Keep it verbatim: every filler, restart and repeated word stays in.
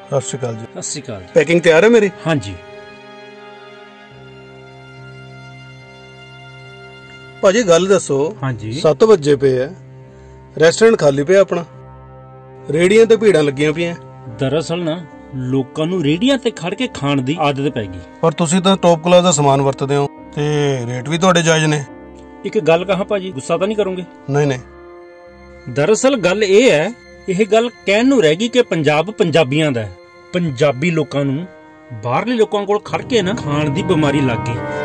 सत श्री अकाल जी। सत श्री अकाल। पैकिंग तैयार है मेरी? हाँ जी भाजी गल दसो। हाँ जी सत्त बजे पे है, रेस्टोरेंट खाली पे अपना, रेहड़ियां ते भीड़ां लगियां पियां। दरअसल ना लोकां नूं रेहड़ियां ते खड़ के खाण दी आदत पै गई। पर तुसीं तां टॉप क्लास दा समान वरतदे हो ते रेट भी तुहाडे जायज़ ने। एक गल कहा भाजी, गुस्सा तो नहीं करोगे? नहीं नहीं। दरअसल गल ये है, यह गल कहण नूं रह गई कि पंजाब पंजाबियां दा है। पंजाबी लोकां नूं बाहरले लोकां कोल खड़ के ना खाण दी बीमारी लग गई।